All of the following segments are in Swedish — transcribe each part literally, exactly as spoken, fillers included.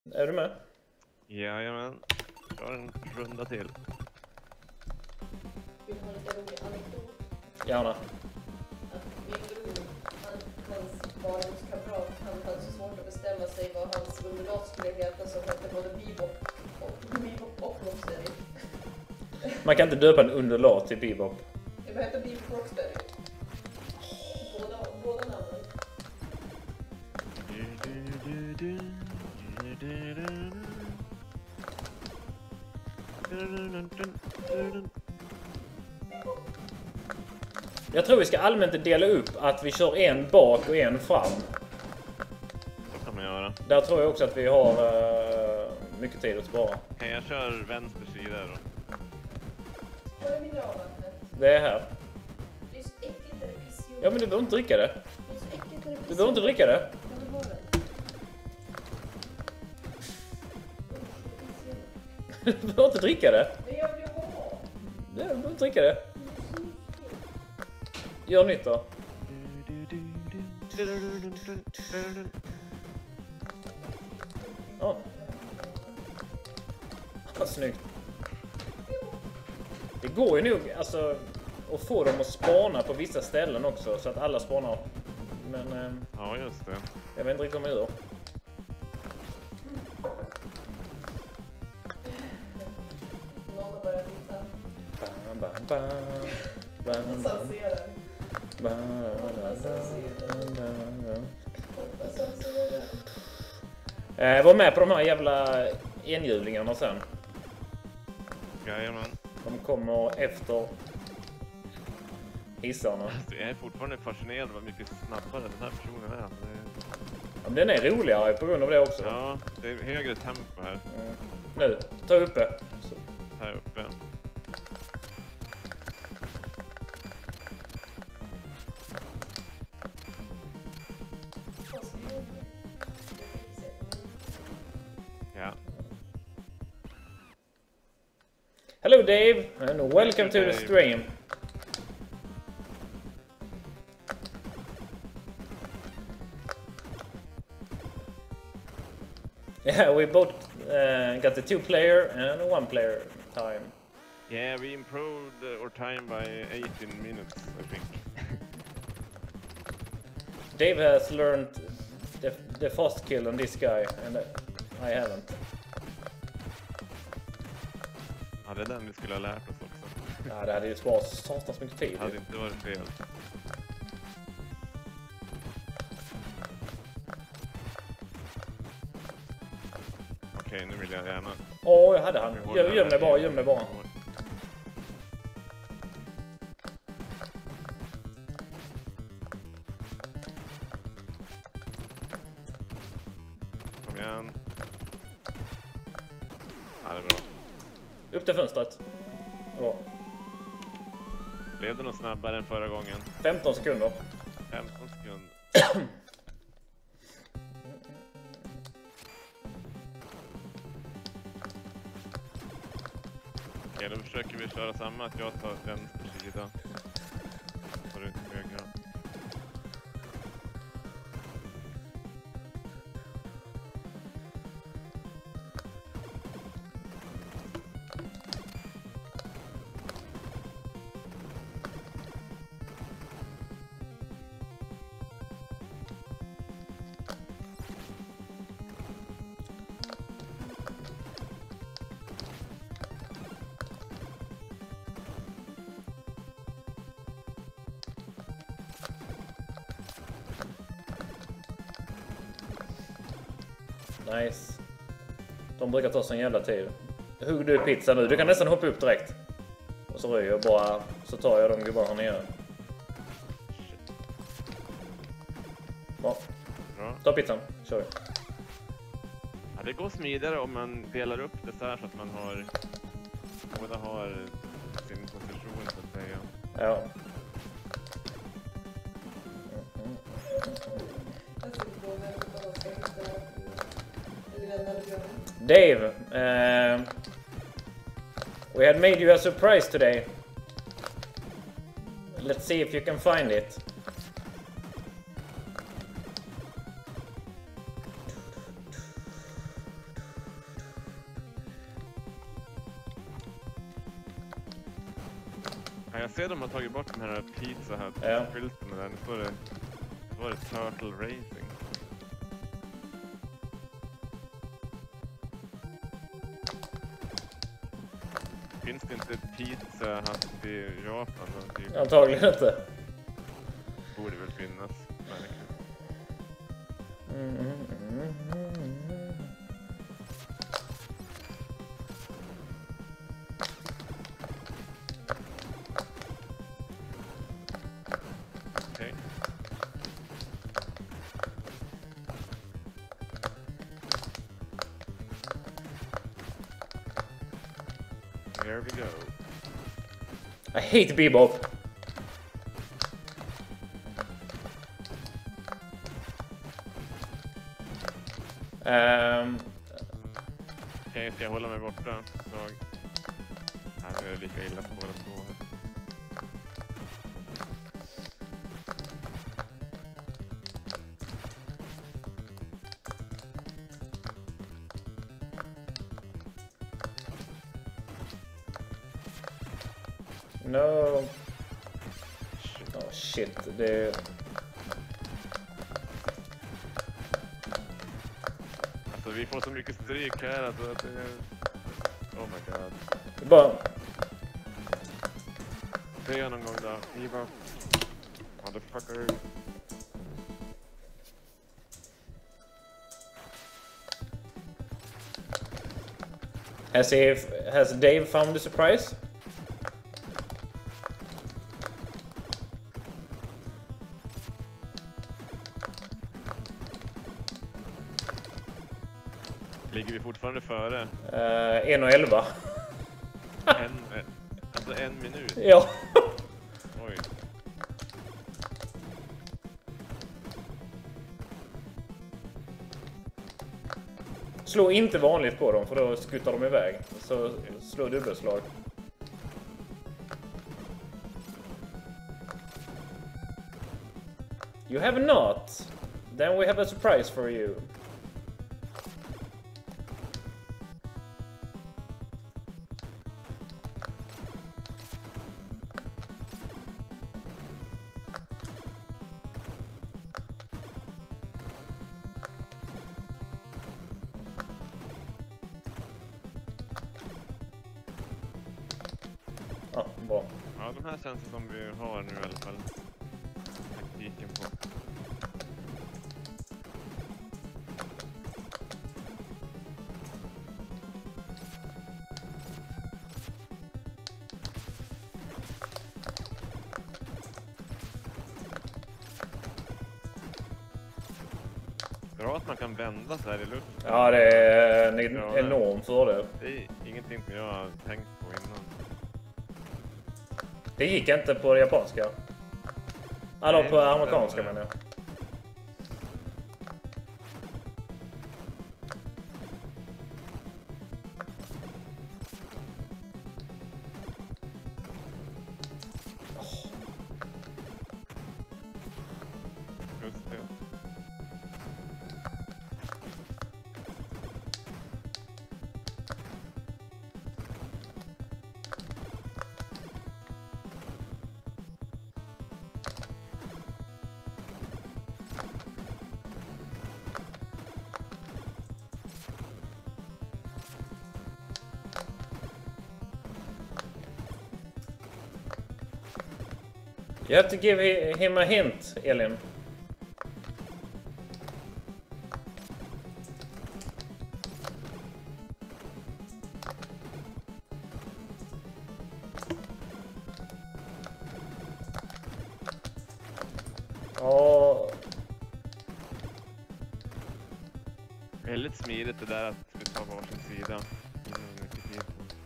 Är du med? Jajamän. Kör en runda till. Vill du ha lite rolig anekdot? Gärna. Att min bror, han, hans barndomskamrat, han hade så svårt att bestämma sig vad hans underlag skulle heta, så hette både bebop och bebop och rocksteady. Man kan inte döpa en underlag till bebop. Det vad heter bebop och rocksteady? Båda, båda namnen. Jag tror vi ska allmänt dela upp att vi kör en bak och en fram. Så kan man göra. Där tror jag också att vi har uh, mycket tid att spara. Okej, jag kör vänster sida då. Var är mineralvattnet? Det är här. Det är så äckligt när det är pissjord. Ja, men du behöver inte dricka det. Det är så äckligt när det är Du behöver inte dricka det. Jag vill ha det. Du behöver inte dricka det. Men jag vill ha. Du behöver inte dricka det. Gör nytt då. Ja. Vad snyggt. Det går ju nog alltså att få dem att spana på vissa ställen också så att alla spanar. Men eh, Ja, just det. jag vet inte riktigt om hur. Någon har börjat hitta. Bam, bam, bam. Bam, bam, Hoppas han ser den. bam, Hoppas han ser den. bam. Hoppas han ser den. Eh, var med på de här jävla enhjulingarna sen. Jajamän. De kommer efter hissarna. Alltså, jag är fortfarande fascinerad vad mycket snabbare den här personen är. Det är... Ja, men den är roligare på grund av det också. Ja, det är högre tempo här. Mm. Nu, ta uppe. Så. Här uppe. Ja. Hello Dave and welcome to the Dave. stream. Yeah, we both uh, got the two player and one player time. Yeah, we improved our time by eighteen minutes, I think. Dave has learned the, the fast kill on this guy and I haven't. Ja, det är den vi skulle ha lärt oss också. Ja, det hade ju sparat satans mycket tid. Det hade inte varit fel. Okej, nu vill jag gärna... Åh, jag hade han. Vi håller Göm, göm dig här. bara, göm dig bara. Kom igen. Ja, det är bra. Upp till fönstret. Bra. Blev det nog snabbare än förra gången? femton sekunder. femton sekunder. Okej, då försöker vi köra samma, att jag tar vänster sida. Tar ut högra. Nice. De brukar ta sån jävla tid. Hugg du pizza nu? Du kan nästan hoppa upp direkt. Och så röjer jag bara. Så tar jag de gubbar här nere. Bra. Bra. Ta pizzan. Kör vi. Ja, det går smidigare om man delar upp det så här så att man har... Båda har sin position, så att säga. Ja. Jag ska gå med vad de ska hitta. Eller vända det bra. Dave. Uh, we had made you a surprise today. Let's see if you can find it. Ja, jag ser de har tagit bort den här pizza här. Ja. Skylten där. Nu står det, nu står det Turtle Racing. Finns det inte pizza haft i Japan? Då? Typ, Antagligen inte. borde väl finnas. Verkligen. Mm, mm, mm, mm. Okej. Here we go. I hate Bebop. Um, Okej, ska jag hålla mig borta ett tag? Nej, nu är det lika illa på båda två. no. Oh shit, det... Alltså vi får så mycket stryk här alltså att det är... Oh my god. det bara... Se jag någon gång då. Iva. Motherfucker. Has, he, has Dave found the surprise? Ligger vi fortfarande före? Uh, en och elva. En, en, alltså en minut? Ja. Oj. Slå inte vanligt på dem för då skuttar de iväg. Så slå dubbelslag. You have not. Then we have a surprise for you. Ja, bra. Ja, de här känns det som vi har nu i alla fall. Taktiken på. Bra att man kan vända så här i luften. Ja, det är en enorm fördel. Det är ingenting som jag har tänkt på innan. Det gick inte på det japanska. Eller på amerikanska menar jag. Just det. You have to give him a hint, Elin. Ja, Väldigt smidigt det där att vi tar varsin sida. Mm, mycket tid.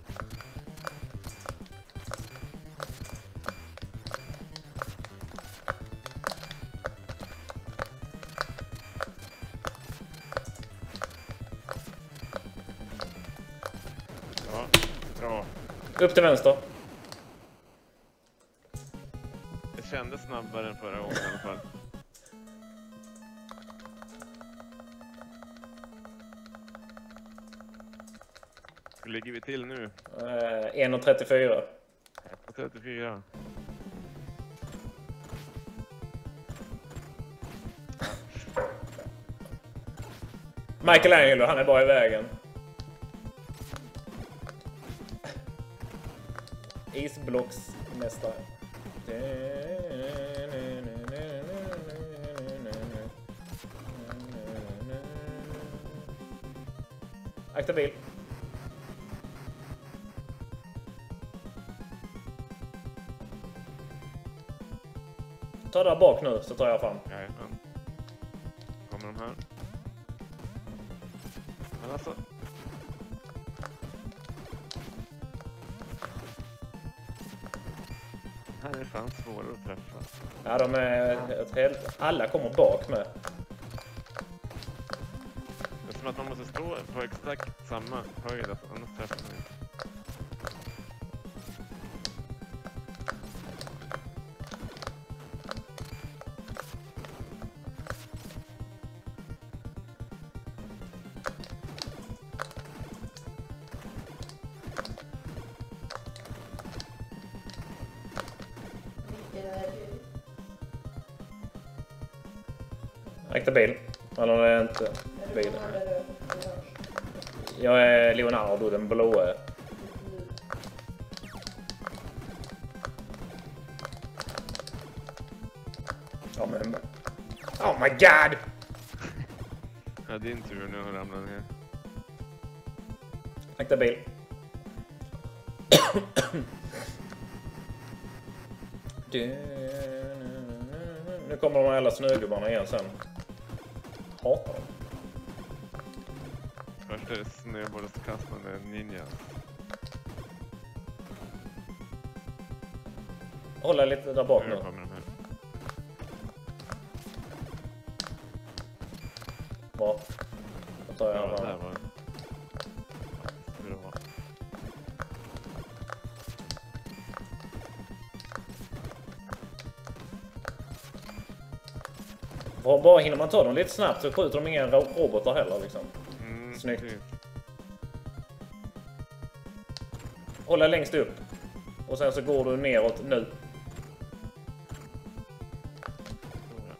Ja, bra. upp till vänster. Det kändes snabbare än förra gången i alla fall. Hur ligger vi till nu? Uh, en och trettiofyra. ett och trettiofyra. Michelangelo, han är bara i vägen. Isblocksmästare. Akta bil. Ta där bak nu så tar jag fram. Jajamän. Kommer de här. Men alltså. Här är det fan svårare att träffa. Ja, de är helt... Alla kommer bak med. Det är som att man måste stå på exakt samma höjd, annars träffar man inte. Akta bil. Eller är det inte bil? Jag är Leonardo, den blåa. Ja, men... Oh my god! Ja, din tur nu att ramla ner. Akta bil. Nu kommer de alla snögubbarna igen sen. Hatar dem. Först är det snöbollskastande ninjas. Hålla lite där bak nu. Nu kommer de här. Bra. Då tar jag Ja, bara. där var det. Bra. Bra, bara hinner man ta dem lite snabbt så skjuter de inga ro- robotar heller liksom. Mm, Snyggt. typ. Hålla längst upp. Och sen så går du neråt nu. Så, ja.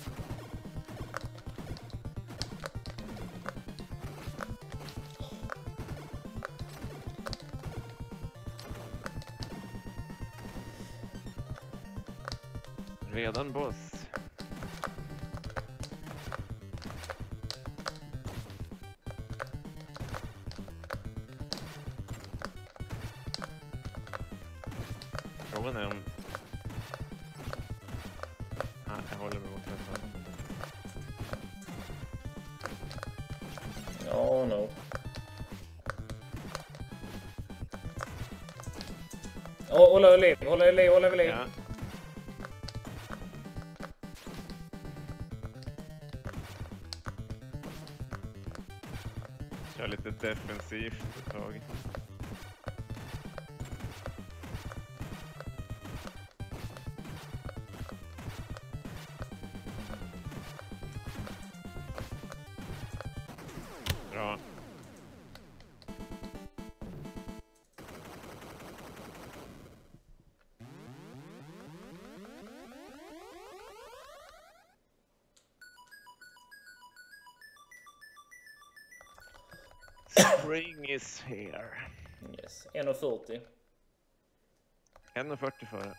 Redan boss. Frågan är om... Ah, jag håller mig mot den. Ja, no. Hå- Hålla liv, hålla liv, hålla liv. Ja. Kör lite defensivt ett tag. Bra. Spring is here. Yes, en fyrtio. en fyrtio före.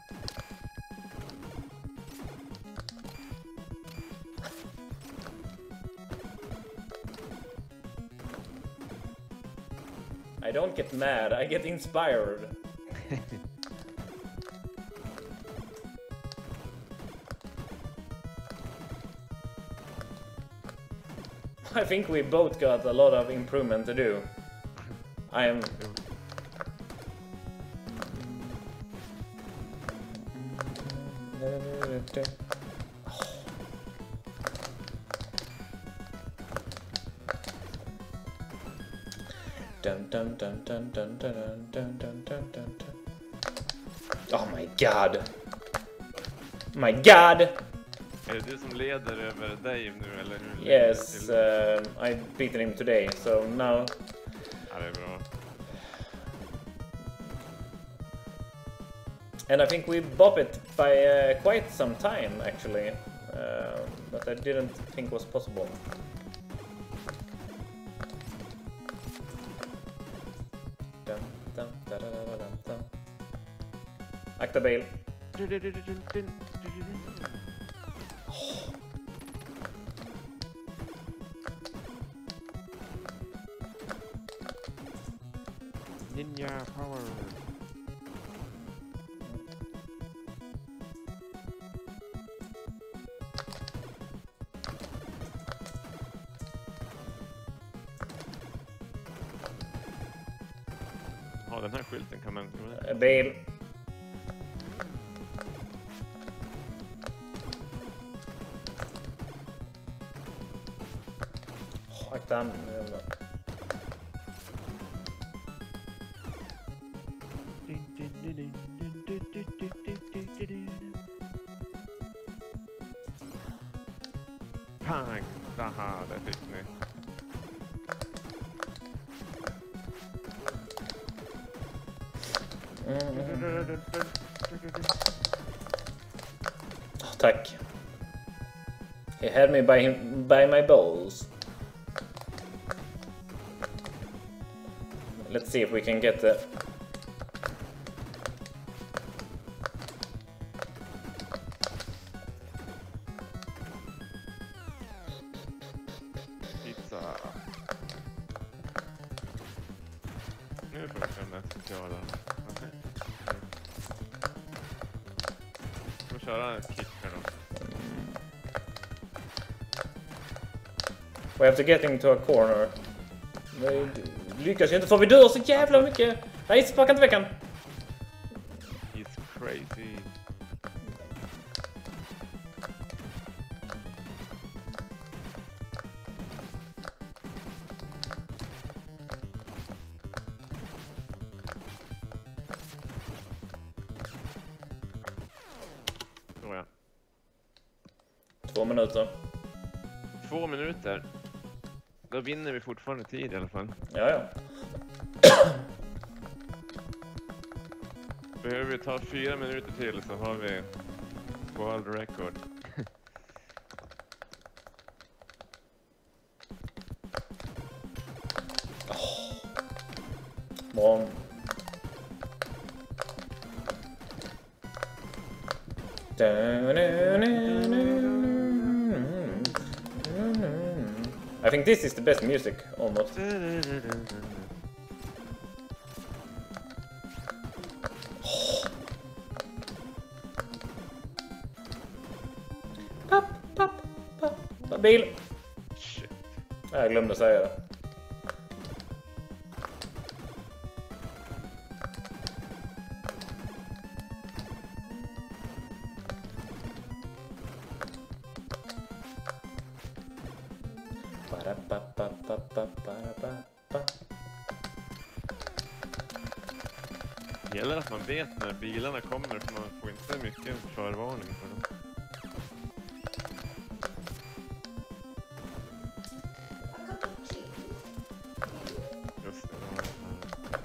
I don't get mad, I get inspired. I think we both got a lot of improvement to do. I am... Dun, dun, dun, dun, dun, dun, dun, dun, dun, dun, dun. Oh my god! My god! Är det du som leder över Dave nu eller hur? Yes, Till- uh, I beaten him today, so now... Ja, det är bra. And I think we bop it by uh, quite some time, actually. Uh, but I didn't think was possible. Dum, dum, da, da, da, da, dum. Akta bil. Ninja power. Ja, den här skylten kan man... Uh, bil. Oh, akta han. Pang! Haha, det fick ni. Mm. Oh, tack. He had me by him, by my balls. Let's see if we can get the... Pizza. Nu får vi se om den sociala. Okej. Får köra ett kick här då. We have to get into a corner. Vi lyckas ju inte för vi dör så jävla mycket. Nej, sparka inte veckan. He's crazy. Så ja. Två minuter. Två minuter. Då vinner vi fortfarande tid i alla fall. Ja, ja. Behöver vi ta fyra minuter till så har vi world record. Bra. I think this is the best music, almost. Papp, papp, papp. Bil! Shit. Jag glömde säga det. Det gäller att man vet när bilarna kommer för man får inte mycket förvarning för dem. Just det, det var det här.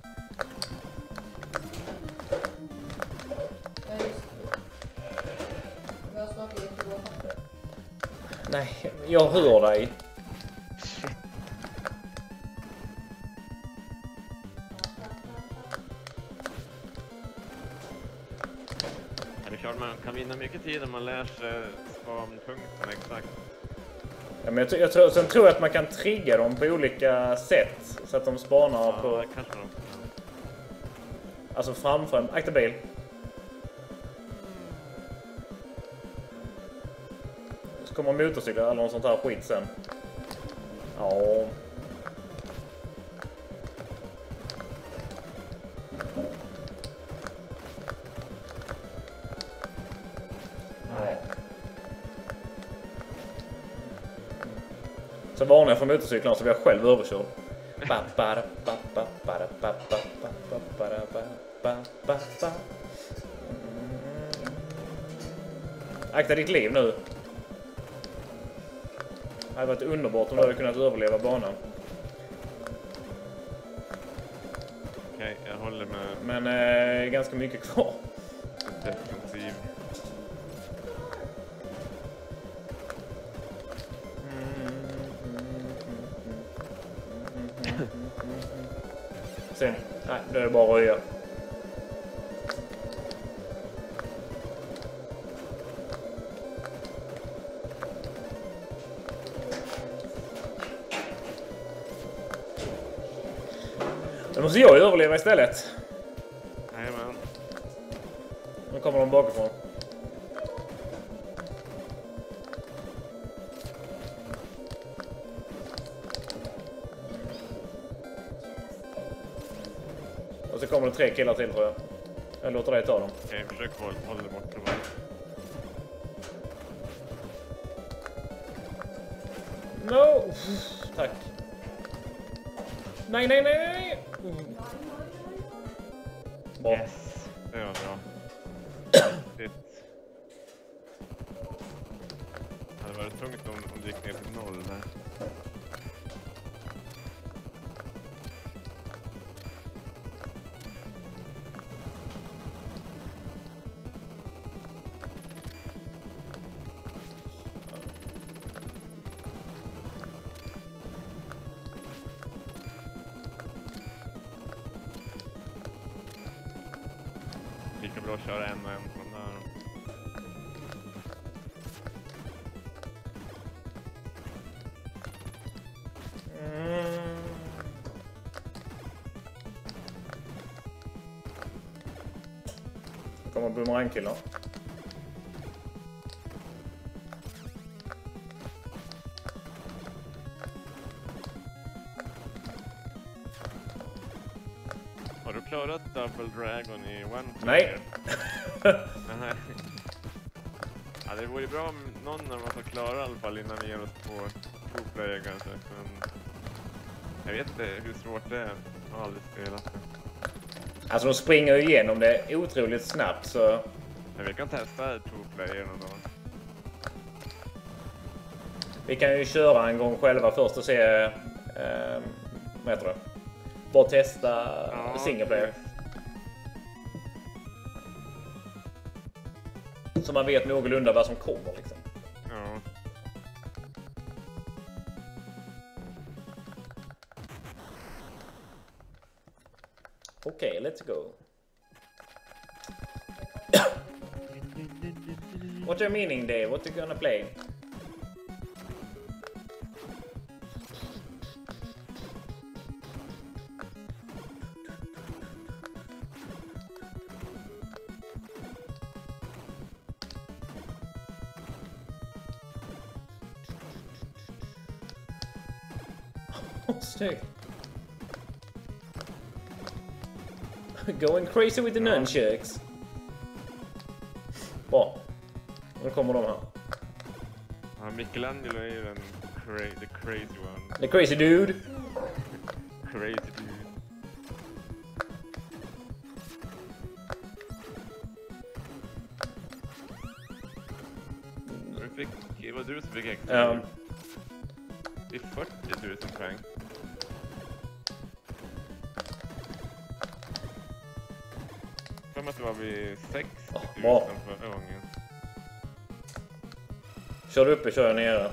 Ja, just det. Vi har snart inte gått. Nej, jag hör dig. Man kan vinna mycket tid om man lär sig spanpunkten exakt. Ja, men jag, jag, tror, sen tror jag att man kan trigga dem på olika sätt så att de spanar Ja, på... det kanske de kan. Alltså framför... Akta bil. Så kommer motorcyklar eller något sånt här skit sen. Ja... Så varnar jag för motorcyklarna så vi har själv överkörd. Akta ditt liv nu. Det hade varit underbart om du hade kunnat överleva banan. Okej, okay, jag håller med. Men eh, ganska mycket kvar. Sen, nej, nu är det bara att röja. Då måste jag överleva istället. Jajamän. Nu kommer de bakifrån. Och så kommer det tre killar till tror jag. Jag låter dig ta dem. Okej, försök hålla, hålla det borta bara. No! Tack. Nej, nej, nej, nej! Mm. Bra. Yes, det var bra. Det hade varit tungt om, om det gick ner till noll där. Lika bra att köra en och en från där. Mm. Det kommer boomerangkillar. Har du klarat Double Dragon i One Nej. Player? Nej. Ja, det vore bra om någon av oss har klarat i alla fall innan vi ger oss på Two Player kanske. Men jag vet inte hur svårt det är. Jag har aldrig spelat det. Alltså de springer ju igenom det otroligt snabbt så... Men vi kan testa Two Player någon dag. Vi kan ju köra en gång själva först och se... Eh, vad heter det? Bara testa Ja, single player. Så man vet någorlunda vad som kommer liksom. Ja. Okej, okay, let's go. What's your meaning, Dave? What are you gonna play? Snyggt. Going crazy with the nunchucks. Bra. Nu kommer de här. Ja, Michelangelo är ju den cra- the crazy one. The crazy dude. Crazy dude. Du fick, det var du som fick extra. Ja. Det är fyrtio tusen poäng. Jag tror att det var vid sextio tusen Bra. förra gången. Kör uppe, kör jag nere.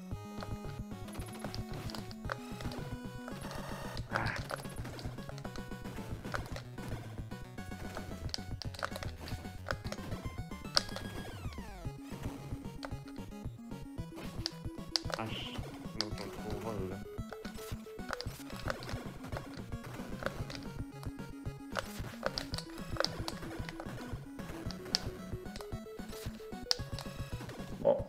Asch, nog från två håll. Bra.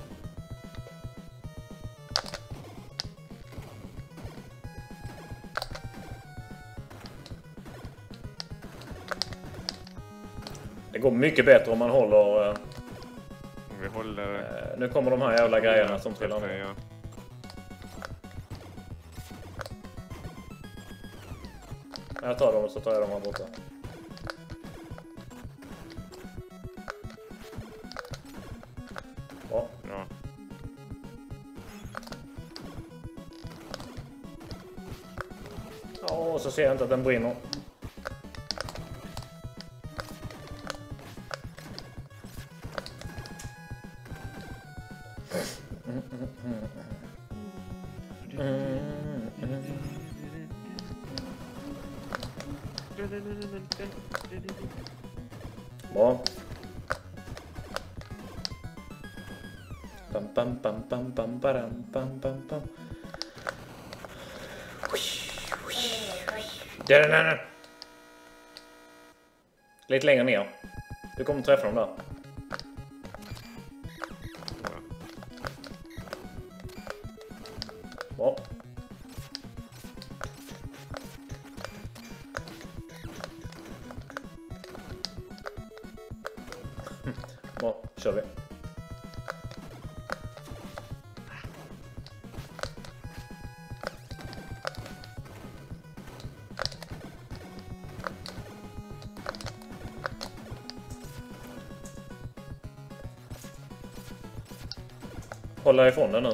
Det går mycket bättre om man håller... Om vi håller... Eh, nu kommer de här jävla grejerna som trillar ner. Ja. Jag tar dem och så tar jag dem här borta. Bra. Bra. Ja, och så ser jag inte att den brinner. Bra. Bam, bam, bam, bam, bam, bam, bam, bam, bam. Där, där, där. Lite längre ner. Du kommer träffa dem där. Bra. Bra, kör vi. Hålla ifrån den nu.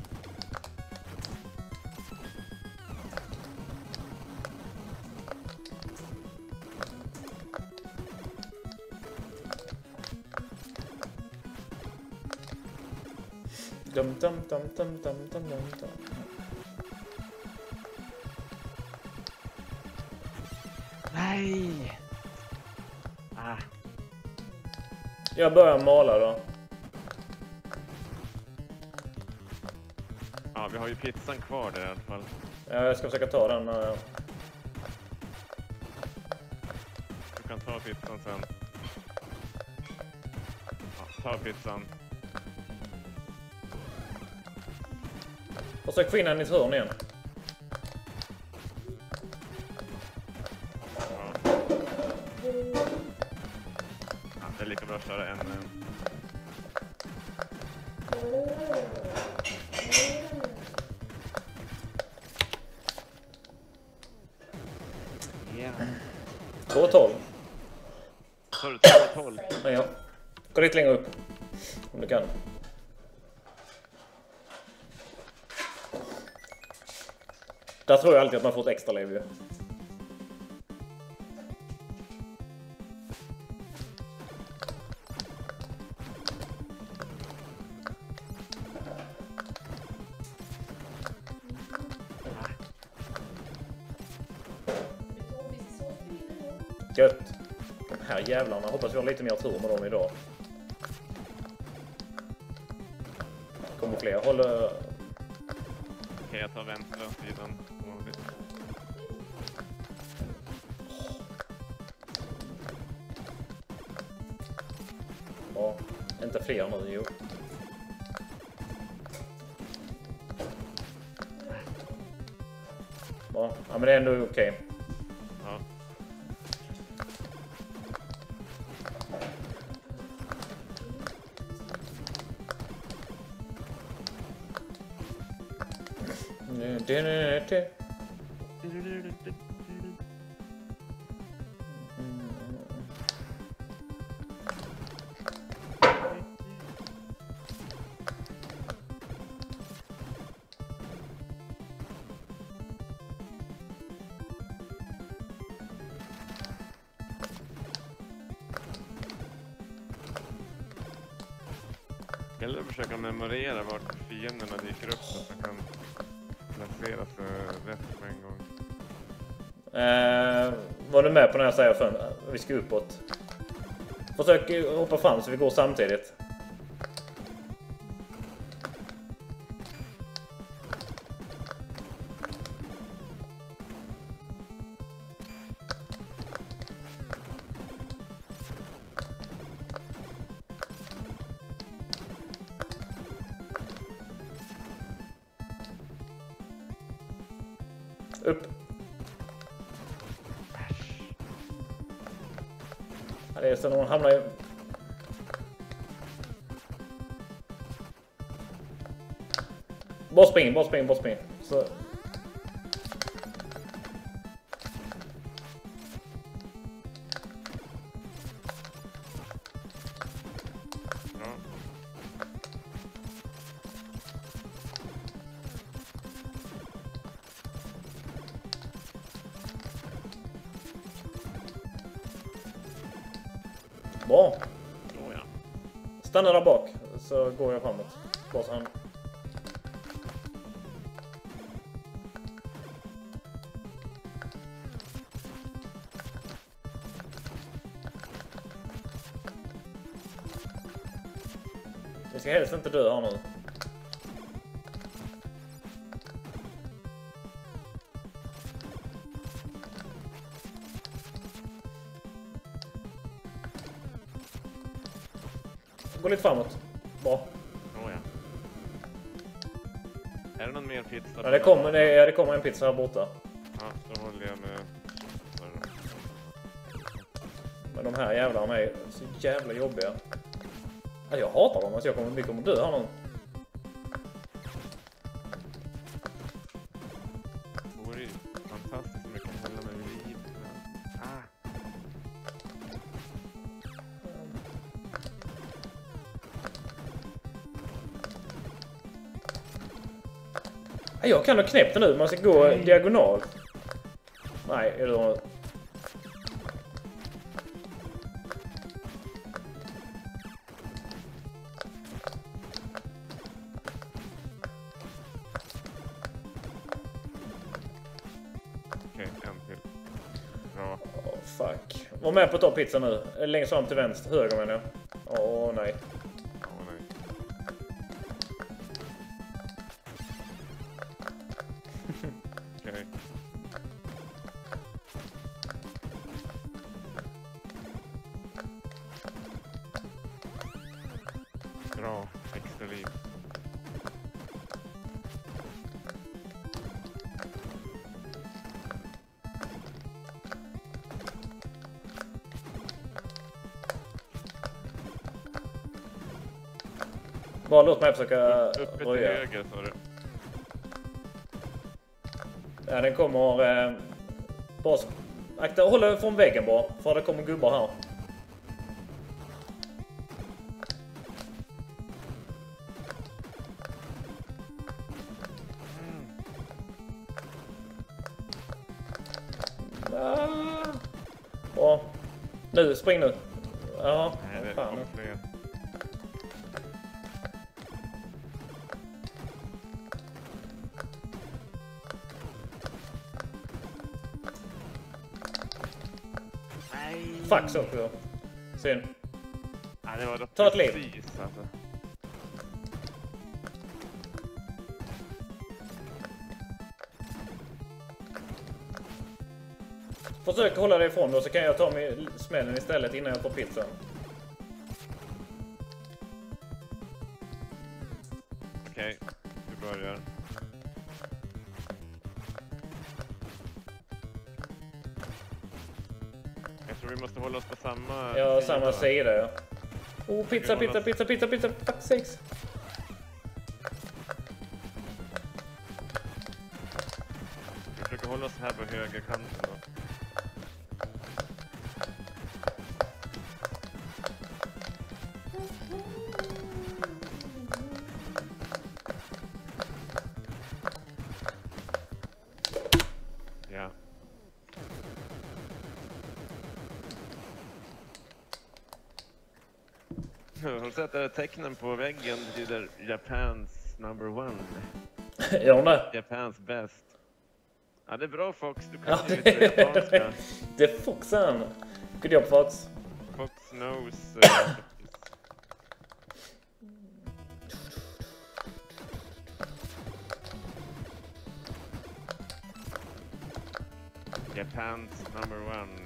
Dum dum dum dum dum dum dum. Nej! Ah. Jag börjar mala då. Ja, vi har ju pizzan kvar där i alla fall. Ja, jag ska försöka ta den. Uh... Du kan ta pizzan sen. Ja, ta pizzan. Försök få in den i ett hörn igen. Ja. Ja, det är lika bra att köra en... en. två tolv. Tar du två tolv? Ja, ja. Gå lite längre upp. Om du kan. Där tror jag alltid att man får ett extra liv ju. Gött. De här jävlarna. Hoppas vi har lite mer tur med dem idag. Kommer fler. Håller... Okej, okay, jag tar vänstra sidan. Ja, inte fler nu, jo. Ja, men det är ändå okej. Okay. Ja. Det, det, det. Eller försöka memorera vart fienderna dyker upp så att man kan placera sig rätt med en gång. Eh, var du med på när jag säger för vi ska uppåt? Försök hoppa fram så vi går samtidigt. Upp. Ja, det är så när man hamnar i... Bara spring, bara spring, bara spring. Så... Bra. Oh, ja. Stanna där bak så går jag framåt. Bara så han. Vi ska helst inte dö här nu. Gå lite framåt. Bra. Oh, ja. Är det någon mer pizza? Ja, det kommer, det, ja, det kommer en pizza här borta. Ja, så håller jag med. Men de här jävlarna är så jävla jobbiga. Ja, jag hatar dem, alltså jag kommer, vi kommer dö här nu. Det vore ju fantastiskt om jag kan hålla mig vid liv. Ah. Ja, jag kan ha knäppt den nu, man ska gå Nej. diagonalt. Nej, är det då... Okej, en till. Bra. Oh, fuck. Var med på att ta pizza nu. Längst fram till vänster, höger menar jag. Åh, oh, nej. Åh nej. Okej. Bra, extra liv. Bara låt mig försöka Uppe till röja. höger sa du. Ja, den kommer... Eh, bara... Akta, håll från väggen bara. För det kommer gubbar här. Ah. Bra. Nu, spring nu. Ja, Nej, det fan. kom fler. Nej. Fuck så också. Synd. Nej, det var då Ta ett liv. precis, alltså. Försök hålla dig ifrån då så kan jag ta mig smällen istället innan jag tar pizzan. Okej, vi börjar. Jag tror vi måste hålla oss på samma Ja, sida, samma va? sida ja. Oh, pizza, Vi håller pizza, oss- pizza, pizza, pizza, fuck sakes. Vi försöker hålla oss här på högerkanten då. Ja. Har du sett det tecknen på väggen betyder Japans number one. Gör hon det? Japans best. Ja, det är bra Fox. Du kan Ja, ju lite det, japanska. det är foxen. Good job Fox. Fox knows. Uh, Japans number one.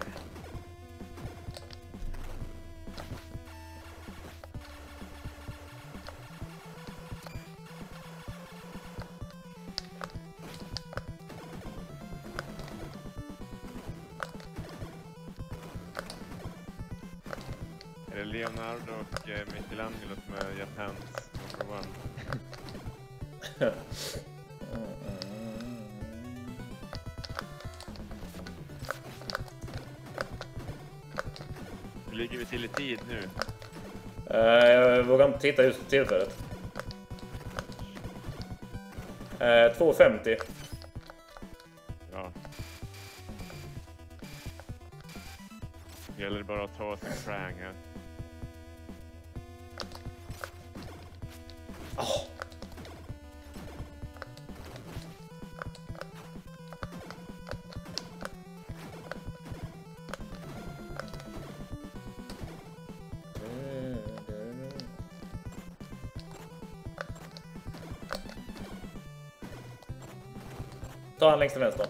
Är det Leonardo och eh, Michelangelo som är Japans number one? Hur ligger vi till i tid nu? Uh, jag vågar inte titta just för tillfället. Uh, två femtio. Ja. Gäller det bara att ta sin frang här. Oh. Ta han längst till vänster.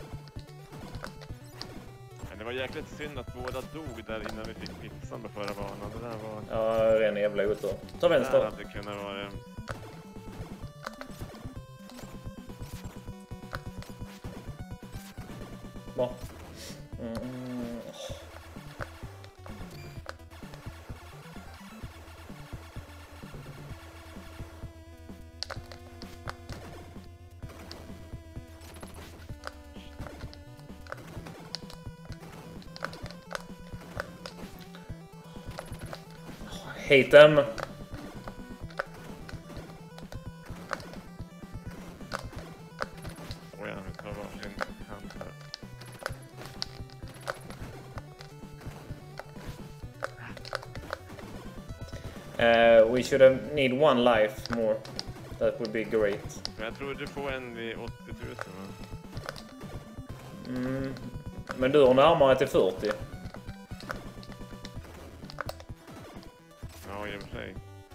Men det var jäkligt synd att båda dog där innan vi fick pizzan på förra banan. Det där var... Ja, ren jävla otur. Ta vänster. Det hade kunnat vara... Bra. Mm. Hate them. Oj, jag tar varsin hand här. Uh, we should have need one life more. That would be great. Men jag tror du får en vid åttio tusen, va? Mm. Men du har närmare till fyrtio. Ja, i och för sig.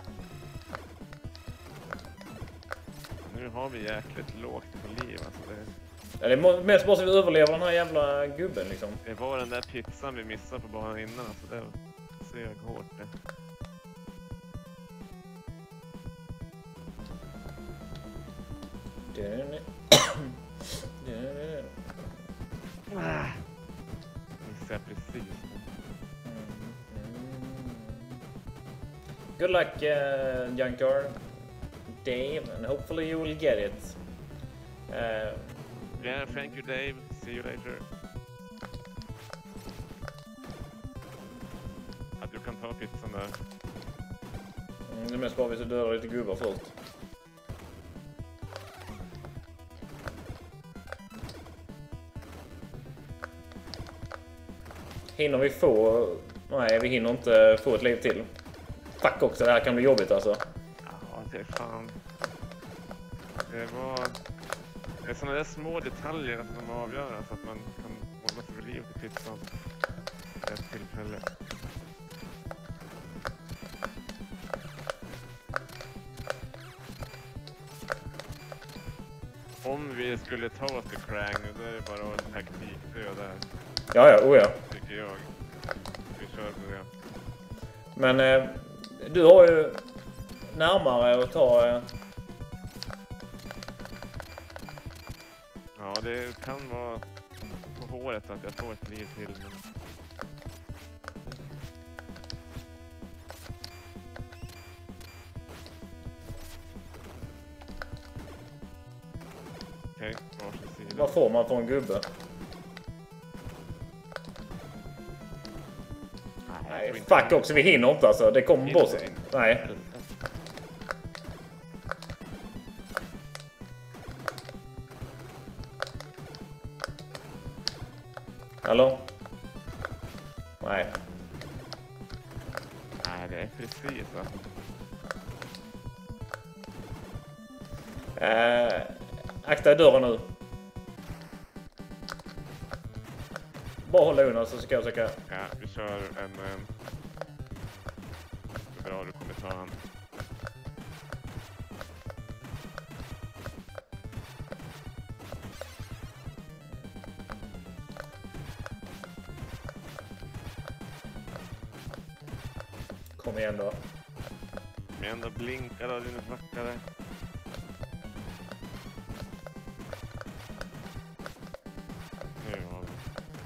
Nu har vi jäkligt lågt på liv, alltså det... Ja, det är mest bara så vi överlever den här jävla gubben liksom. Det var den där pizzan vi missade på banan innan, alltså det sög hårt det. Ah. Missade jag precis. Good luck, uh, Junkyard Dave, and hopefully you will get it. Uh, Yeah, thank you Dave. See you later. Att du kan ta pizzan där. mm, det är mest bara vi så dödar lite gubbar först. Hinner vi få... Nej, vi hinner inte få ett liv till. Fuck också, det här kan bli jobbigt alltså. Ja, det är fan... Det var... Det är sådana där små detaljer som avgör så att man kan hålla sig vid liv till pizzan. Det är ett tillfälle. Om vi skulle ta oss till Krang nu, då är det bara en taktikdöd där. Ja, ja, oh ja. Tycker jag. Vi kör på det. Men eh, du har ju närmare att ta... Eh... Ja, det kan vara på håret att jag får ett liv till. Men... Okej, okay, varsin sida. Vad får man för en gubbe? Nej, fuck också, vi hinner inte alltså. Det kommer boss. Nej. Hallå? Nej. Nej, det är precis va. Äh, akta i dörren nu. Bara hålla undan så ska jag försöka. Ja, vi kör en... en... Bra, du kommer ta han. Kom igen då. Men ändå blinkar då, dina rackare. Nu har vi.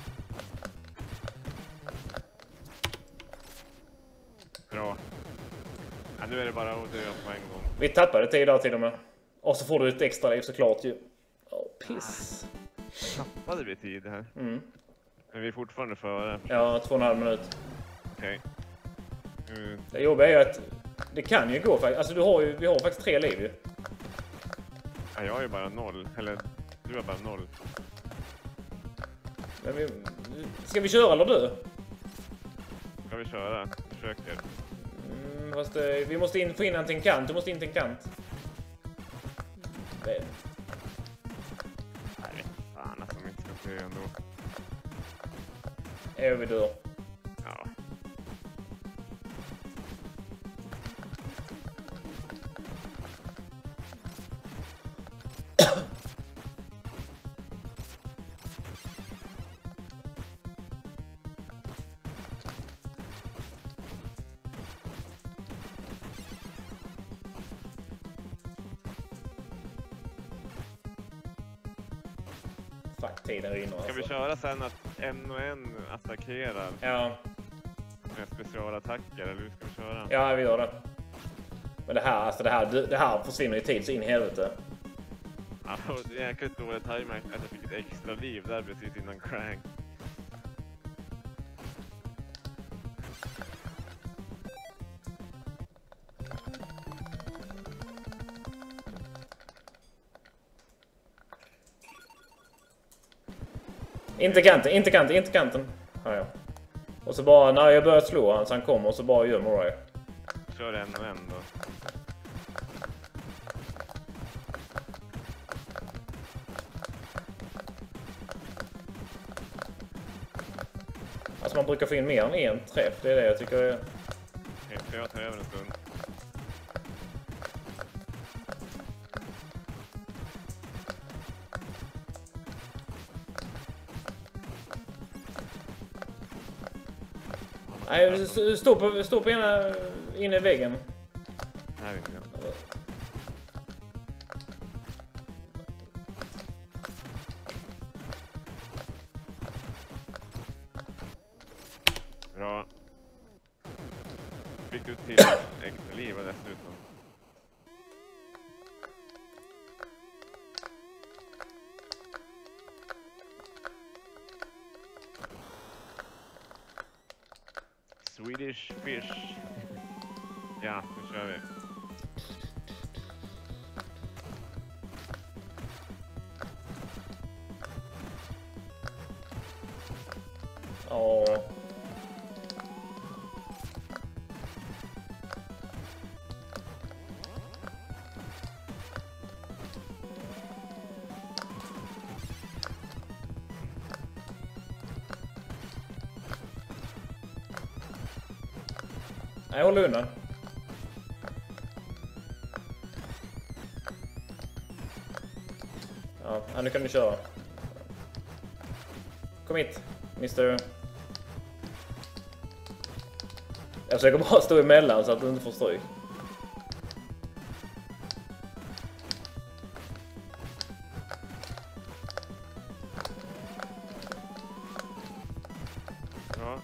Bra. Ja, nu är det bara att dö på en gång. Vi tappade tid där till och med. Och så får du ett extra liv såklart ju. Åh, piss. Tappade vi tid här? Mm. Men vi är fortfarande före. Ja, två och en halv minut. Okej. Okay. Mm. Det jobbiga är ju att det kan ju gå faktiskt. Alltså du har ju, vi har faktiskt tre liv ju. Ja, jag är ju bara noll. Eller du är bara noll. Men vi, ska vi köra eller du? Ska vi köra? Försöker. Mm, fast det, vi måste in, få in en till en kant. Du måste in till en kant. Det. Nej, fan alltså, vi inte ska dö ändå. Är vi dör. Ja. Fuck, tiden rinner Ska vi alltså. köra sen att en och en attackerar Ja, med specialattacker, eller hur ska vi köra? ja, vi gör det. Men det här, alltså det här, det här försvinner i tid så in i helvete. Ja, det är jäkligt dåligt timing att jag fick ett extra liv där precis innan crank. Inte kanten, inte kanten, inte kanten. Ja, ja. Och så bara, när jag börjar slå han så han kommer och så bara gömmer Ray. Kör en och en då. Alltså man brukar få in mer än en träff, det är det jag tycker är... Okej, ska jag ta över en stund? Nej, stå på, stå på ena inne i väggen. Här inne. Bra. Fick du till extra liv dessutom. Swedish fish. Ja, nu kör vi. Ja. Nej, håll undan. Ja, nu kan du köra. Kom hit, mister. Jag försöker bara stå emellan så att du inte får stryk. Ja.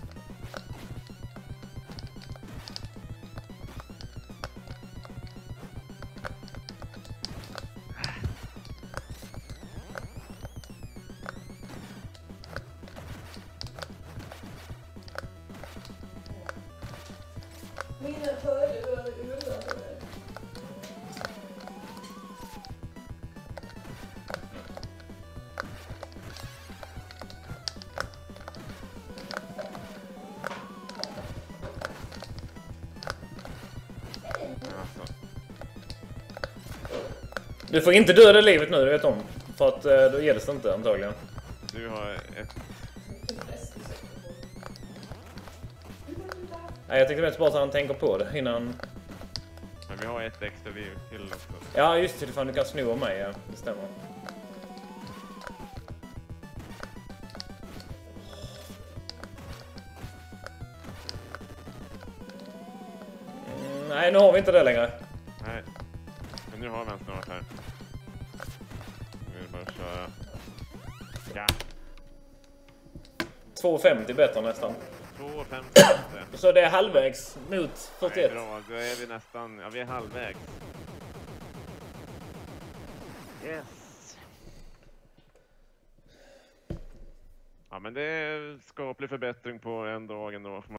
Mina hörlurar är urladdade. Alltså. Du får inte döda livet nu, du vet om. För att eh, då gäller det inte antagligen. Du har ett... Nej, jag tänkte mest bara att han tänker på det innan... Men vi har ett extra liv till också. Ja, just det. Fan, du kan sno av mig. Ja, det stämmer. Mm, nej, nu har vi inte det längre. Nej. Men nu har vi en snart här. Nu vill bara köra. Ja. två femtio bättre nästan. två femtio. Så det är halvvägs mot fyrtioett. Nej, bra. Då är vi nästan... Ja, vi är halvvägs. Yes. Ja, men det är skaplig förbättring på en dag ändå.